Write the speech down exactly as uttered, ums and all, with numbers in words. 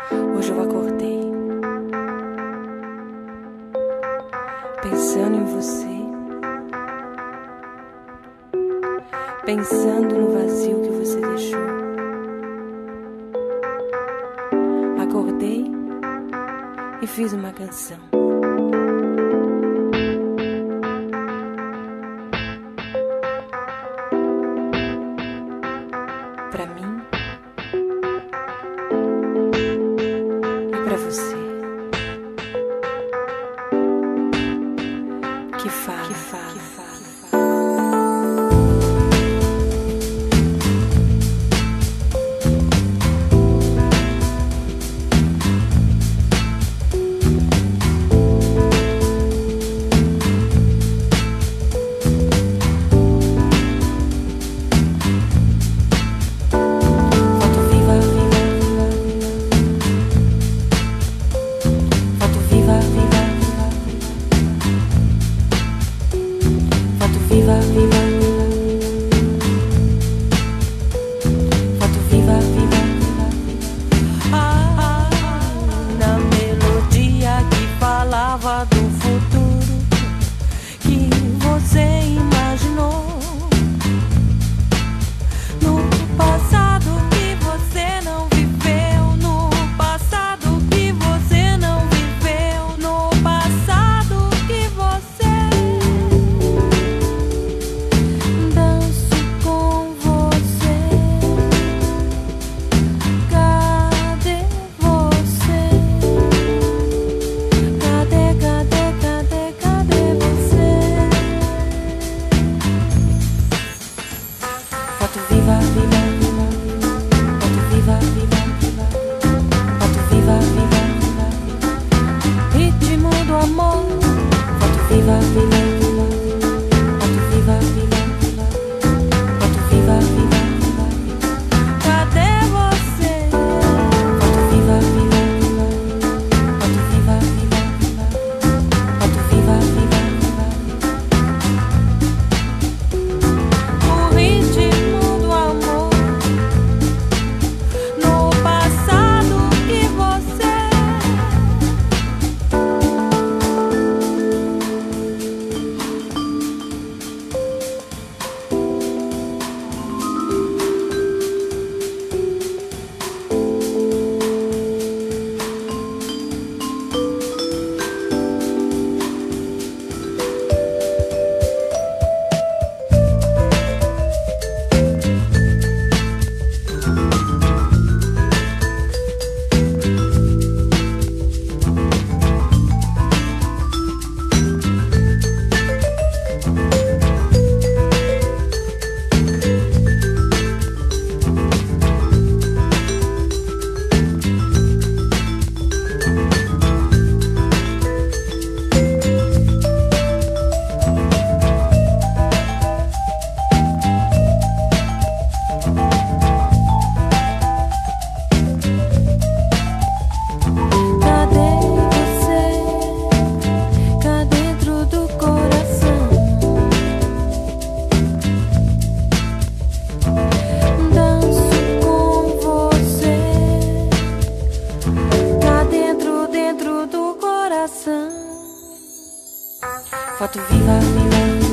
Hoje eu acordei pensando em você, pensando no vazio que você deixou. Acordei e fiz uma canção. Pra mim e pra você, que fala, que fala, que fala. Viva, viva, foto viva, viva, viva. Ah, na melodia que falava do futuro que você imaginou, no passado que você não viveu, no passado que você não viveu, no passado que você foto viva, viva, viva, foto viva, viva, viva, foto viva, viva, viva, ritmo do amor, foto viva, viva, viva, foto viva, viva, viva, foto viva, viva, viva, cadê você? Foto viva, viva, viva, foto viva, viva, viva, foto viva, viva, viva, o ritmo foto viva, viva.